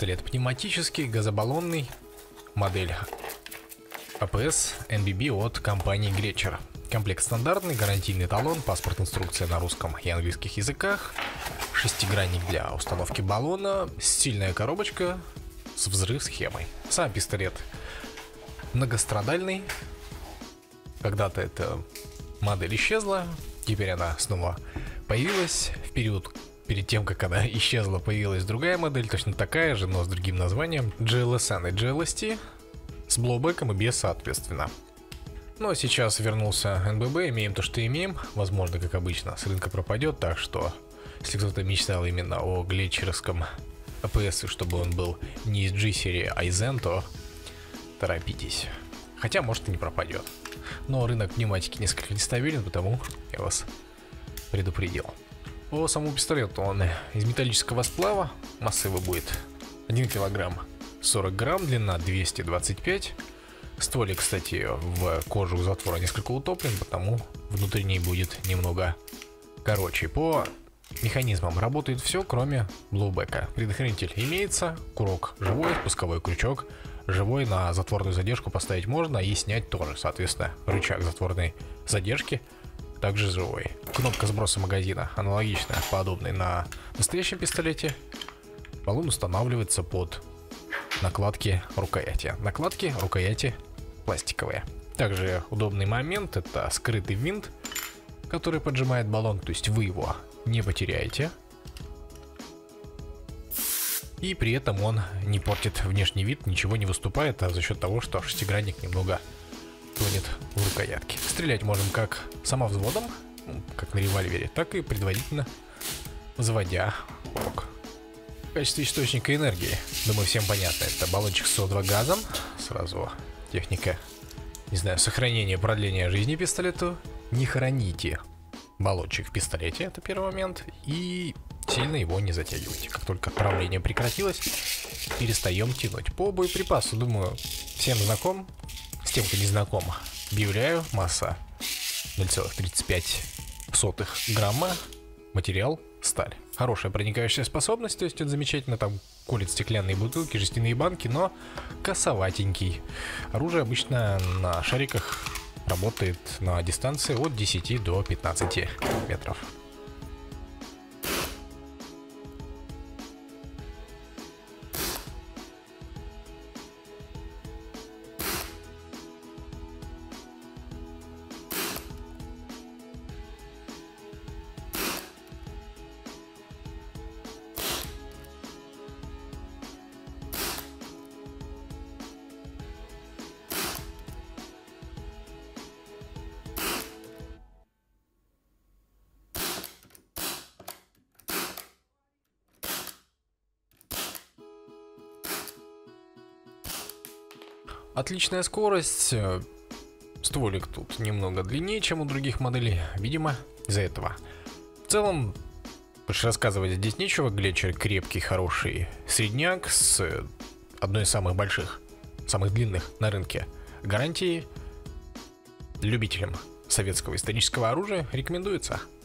Пистолет пневматический, газобаллонный, модель АПС NBB от компании Gretcher. Комплект стандартный, гарантийный талон, паспорт, инструкция на русском и английских языках, шестигранник для установки баллона, стильная коробочка с взрыв-схемой. Сам пистолет многострадальный. Когда-то эта модель исчезла, теперь она снова появилась. Перед тем, как она исчезла, появилась другая модель, точно такая же, но с другим названием, GLSN и GLST, с блоубеком и без, соответственно. Но сейчас вернулся НББ, имеем то, что имеем. Возможно, как обычно, с рынка пропадет, так что, если кто-то мечтал именно о глетчеровском АПС, чтобы он был не из G-серии, а из N, то торопитесь. Хотя, может, и не пропадет. Но рынок пневматики несколько нестабилен, потому я вас предупредил. По самому пистолету он из металлического сплава, масса его будет 1 килограмм 40 грамм, длина 225. Стволик, кстати, в кожу затвора несколько утоплен, потому внутренний будет немного короче. По механизмам работает все, кроме блоубека. Предохранитель имеется, курок живой, спусковой крючок живой, на затворную задержку поставить можно и снять тоже. Соответственно, рычаг затворной задержки также живой. Кнопка сброса магазина аналогичная, подобной на настоящем пистолете. Баллон устанавливается под накладки рукояти. Накладки рукояти пластиковые. Также удобный момент — это скрытый винт, который поджимает баллон, то есть вы его не потеряете. И при этом он не портит внешний вид, ничего не выступает, а за счет того, что шестигранник немного тонет в рукоятке. Стрелять можем как самовзводом, как на револьвере, так и предварительно взводя курок. В качестве источника энергии, думаю, всем понятно, это баллончик с СО2 газом. Сразу техника, не знаю, сохранения, продления жизни пистолету. Не храните баллончик в пистолете, это первый момент. И сильно его не затягивайте. Как только отправление прекратилось, перестаем тянуть. По боеприпасу, думаю, всем знаком. С тем, кто не знаком, объявляю: масса 0,35 грамма, материал сталь. Хорошая проникающая способность, то есть это замечательно, там колет стеклянные бутылки, жестяные банки, но косоватенький. Оружие обычно на шариках работает на дистанции от 10 до 15 метров. Отличная скорость. Стволик тут немного длиннее, чем у других моделей, видимо, из-за этого. В целом, больше рассказывать здесь нечего. Gletcher крепкий, хороший средняк с одной из самых больших, самых длинных на рынке гарантий. Любителям советского исторического оружия рекомендуется.